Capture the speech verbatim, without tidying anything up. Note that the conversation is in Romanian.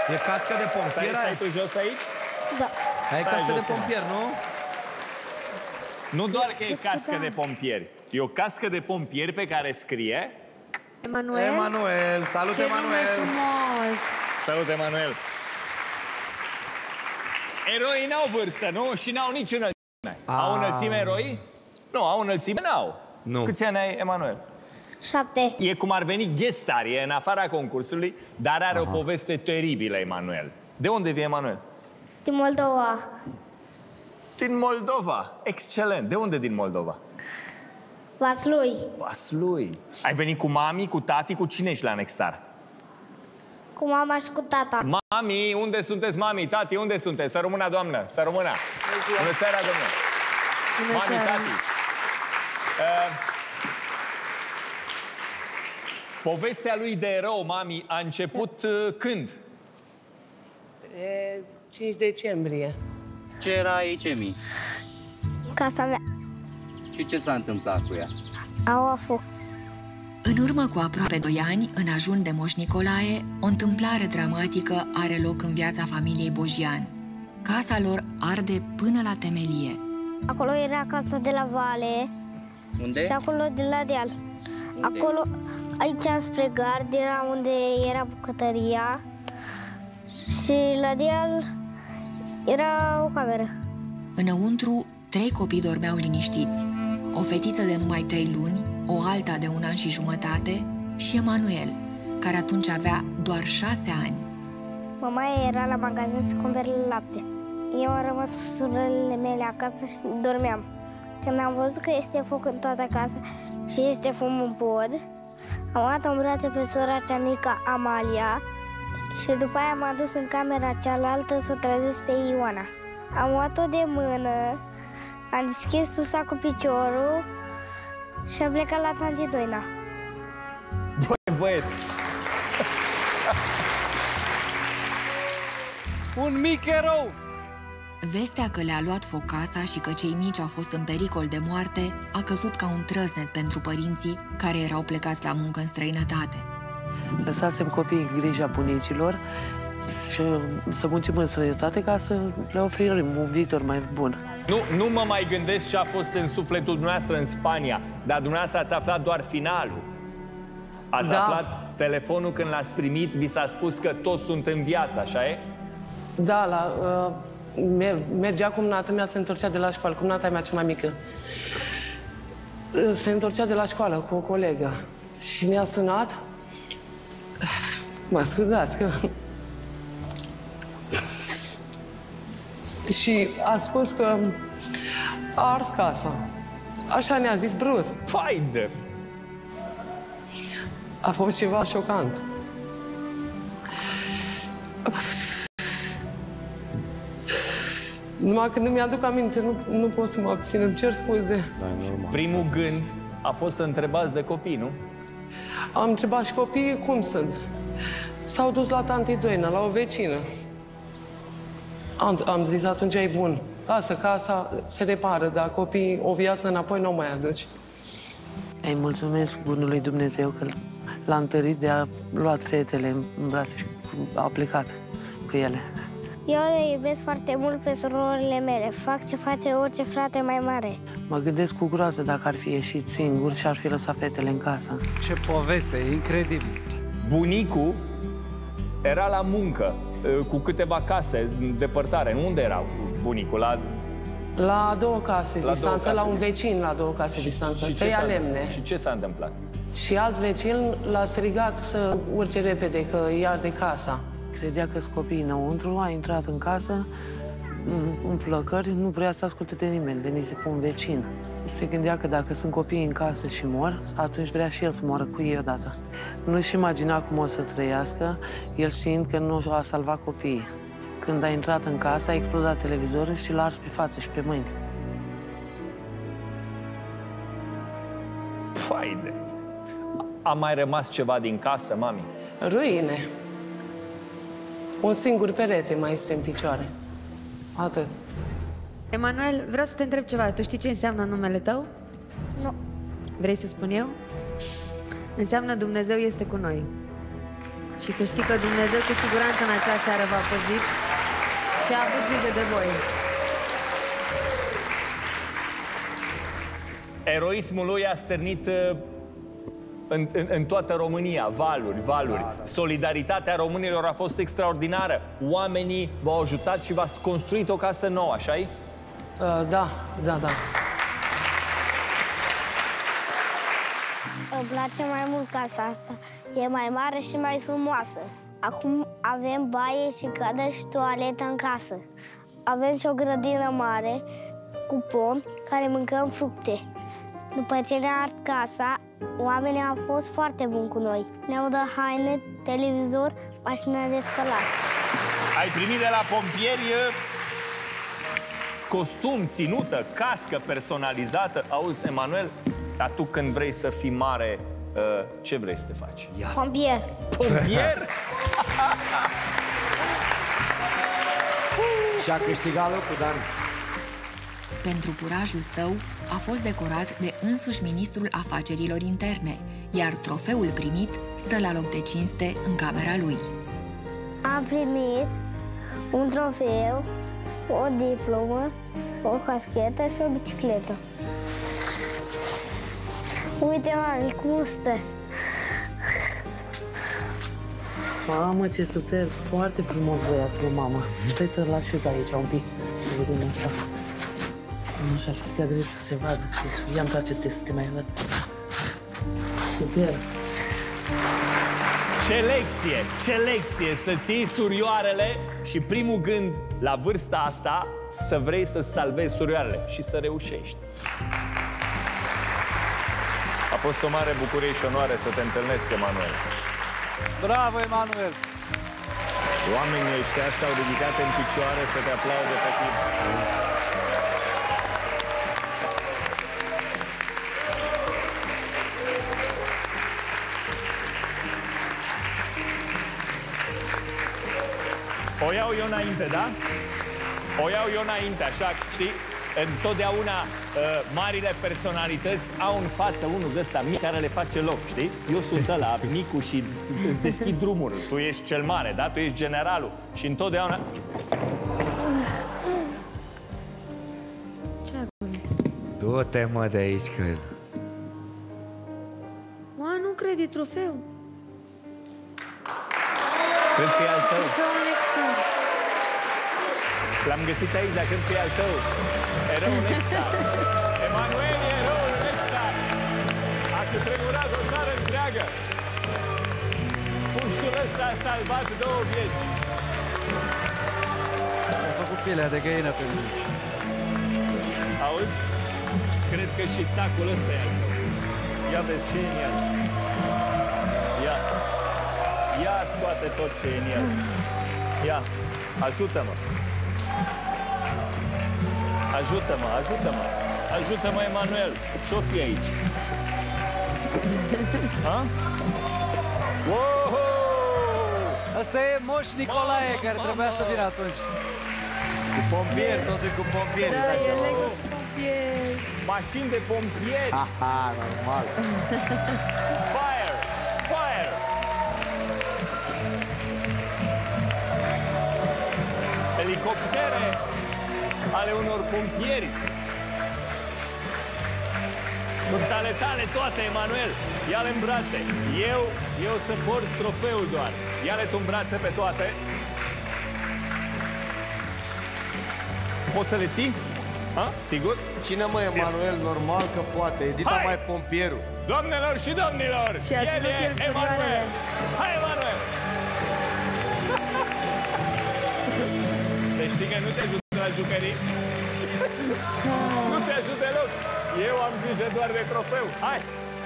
E cască de pompier. Stai, stai tu jos aici? Da. Ai cască de pompier, nu? Nu doar că e cască de pompieri. E o cască de pompieri pe care scrie... Emanuel. Emanuel. Salut, Ce Emanuel. nume frumos. Salut, Emanuel. Eroii n-au vârstă, nu? Și n-au nici înălțime. Ah. Au înălțime eroi? Nu, au înălțime, n-au. Nu. Câți ani ai, Emanuel? Șapte. E cum ar veni guest star, e în afara concursului, dar are Aha. o poveste teribilă, Emanuel. De unde vii, Emanuel? Din Moldova. Din Moldova. Excelent. De unde din Moldova? Vaslui. Vaslui. Ai venit cu mami, cu tati, cu cine ești la Nextar? Cu mama și cu tata. Mami, unde sunteți, mami? Tati, unde sunteți? Să rămână, doamnă, să rămână. Bună seara, domnule. Bună Mami, seara. tati. Uh, povestea lui de erou, mami, a început uh, când? E cinci decembrie. Ce era aici, Emi? Casa mea. Și ce s-a întâmplat cu ea? Au a foc. În urmă cu aproape doi ani, în ajun de Moș Nicolae, o întâmplare dramatică are loc în viața familiei Bojian. Casa lor arde până la temelie. Acolo era casa de la Vale. Unde? Și acolo de la deal. Unde? Acolo, aici spre gard, era unde era bucătăria. Și la deal era o cameră. Înăuntru, trei copii dormeau liniștiți. O fetiță de numai trei luni, o alta de un an și jumătate și Emanuel, care atunci avea doar șase ani. Mama era la magazin să cumpere lapte. Eu am rămas cu surorile mele acasă și dormeam. Când am văzut că este foc în toată casa și este fum în pod, am luat în brațe pe sora cea mică, Amalia, și după aia m-am dus în camera cealaltă să o trezesc pe Ioana. Am luat-o de mână, am deschis ușa cu piciorul și am plecat la tanti Doina. Băi, băiet! Un mic erou! Vestea că le-a luat foc casa și că cei mici au fost în pericol de moarte a căzut ca un trăsnet pentru părinții care erau plecați la muncă în străinătate. Lăsasem copiii în grija bunicilor și să muncim în străinătate ca să le oferim un viitor mai bun. Nu, nu mă mai gândesc ce a fost în sufletul dumneavoastră în Spania, dar dumneavoastră ați aflat doar finalul. Ați Da. aflat telefonul când l-ați primit, vi s-a spus că toți sunt în viață, așa e? Da, la, uh, mer- mergea cum nata mea, se întorcea de la școală, cum nata mea cea mai mică. Uh, Se întorcea de la școală cu o colegă și ne-a sunat. Mă scuzați că... Și a spus că a ars casa. Așa ne-a zis brusc. Faide! A fost ceva șocant. Numai când îmi aduc aminte, nu, nu pot să mă abțin, îmi cer scuze. Primul gând a fost să întrebați de copii, nu? Am întrebat și copiii cum sunt. S-au dus la tanti Doina, la o vecină. Am, am zis, atunci e bun. Lasă, casa se repară, dar copiii o viață înapoi nu o mai aduci. Îi mulțumesc bunului Dumnezeu că l-a întărit de a luat fetele în brațe și a plecat cu ele. Eu le iubesc foarte mult pe surorile mele. Fac ce face orice frate mai mare. Mă gândesc cu groază dacă ar fi ieșit singur și ar fi lăsat fetele în casă. Ce poveste, e incredibil. Bunicul era la muncă, cu câteva case în depărtare. Unde era bunicul? La... La două case La distanță, două case la un distanță. vecin la două case distanță, Și ce tăia s-a- lemne. Și ce s-a întâmplat? Și alt vecin l-a strigat să urce repede, că ia de casa. Credea că sunt copiii înăuntru, a intrat în casă, în- în flăcări, nu vrea să asculte de nimeni, venise cu un vecin. Se gândea că dacă sunt copiii în casă și mor, atunci vrea și el să moară cu ei odată. Nu-și imagina cum o să trăiască, el știind că nu a salvat copiii. Când a intrat în casă, a explodat televizorul și l-a ars pe față și pe mâini. Faide! A mai rămas ceva din casă, mami? Ruine. Un singur perete mai este în picioare. Atât. Emanuel, vreau să te întreb ceva. Tu știi ce înseamnă numele tău? Nu. Vrei să spun eu? Înseamnă Dumnezeu este cu noi. Și să știi că Dumnezeu cu siguranță în acea seară v-a păzit și a avut grijă de voi. Eroismul lui a stârnit uh, în, în, în toată România valuri, valuri. Da, da. Solidaritatea românilor a fost extraordinară. Oamenii v-au ajutat și v-ați construit o casă nouă, așa-i? Uh, da, da, da. Îmi place mai mult casa asta. E mai mare și mai frumoasă. Acum avem baie și cadă și toaletă în casă. Avem și o grădină mare cu pomi care mâncăm fructe. După ce ne-a ars casa, oamenii au fost foarte buni cu noi. Ne-au dat haine, televizor, mașină de spălat. Ai primit de la pompieri costum, ținută, cască personalizată. Auzi, Emanuel, dar tu când vrei să fii mare, ce vrei să te faci? Ia. Pompier. Pompier? Și-a câștigat locul, Dan. Pentru curajul său, a fost decorat de însuși ministrul afacerilor interne, iar trofeul primit stă la loc de cinste în camera lui. Am primit un trofeu, o diplomă, o caschetă și o bicicletă. Uite, mami, cum stă. Mamă, ce super! Foarte frumos băiatul, mamă. Trebuie să-l așez aici un pic. Vedem așa. Așa, să stea drept, să se vadă. Ia întoarce-te să te mai văd. Super! Ce lecție, ce lecție să ții surioarele și primul gând la vârsta asta să vrei să salvezi surioarele și să reușești. A fost o mare bucurie și onoare să te întâlnesc, Emanuel. Bravo, Emanuel! Oamenii ăștia s-au ridicat în picioare să te aplaude pe tine. O iau eu înainte, da? O iau eu înainte, așa, știi? Întotdeauna uh, marile personalități au în față unul de ăsta mic care le face loc, știi? Eu sunt ăla micul și îți deschid drumul. Tu ești cel mare, da? Tu ești generalul. Și întotdeauna... Ce acum? Du-te, mă, de aici, că... Mă, nu cred, e trofeu. Cred că e al tău. Trofeul extra. L-am găsit aici, dar cred că e al tău. Eroul extra. Emanuel e eroul extra. A cutremurat o țară întreagă. Puștul ăsta a salvat două vieți. S-a făcut pielea de găină pe mine. Auzi? Cred că și sacul ăsta e al tău. Ia vezi ce e în el. Ia. Ia scoate tot ce e în el. Ia. Ajută-mă. Ajută-mă, ajută-mă. Ajută-mă, Emanuel. Ce-o fi aici? Ha? Wow! Asta e Moș Nicolae, Mamă, care mamă. trebuia să vină atunci. Cu pompieri, totul cu pompieri. Da, e Lego pompieri. Mașini de pompieri. Aha, normal. Fire! Fire! Elicoptere ale unor pompieri. Sunt ale tale toate, Emanuel. Ia-le în brațe. Eu, eu să port trofeul doar. Ia-le tu în brațe pe toate. Poți să le ții? Ha? Sigur? Cine, mă, Emanuel? Normal că poate. Edita Hai! mai pompierul. Doamnelor și domnilor! Și a ținut e el surioarele. Hai, Emanuel! Să știi că nu te ajută la jucării. Nu te ajută deloc. Eu am grijă doar de trofeu. Hai!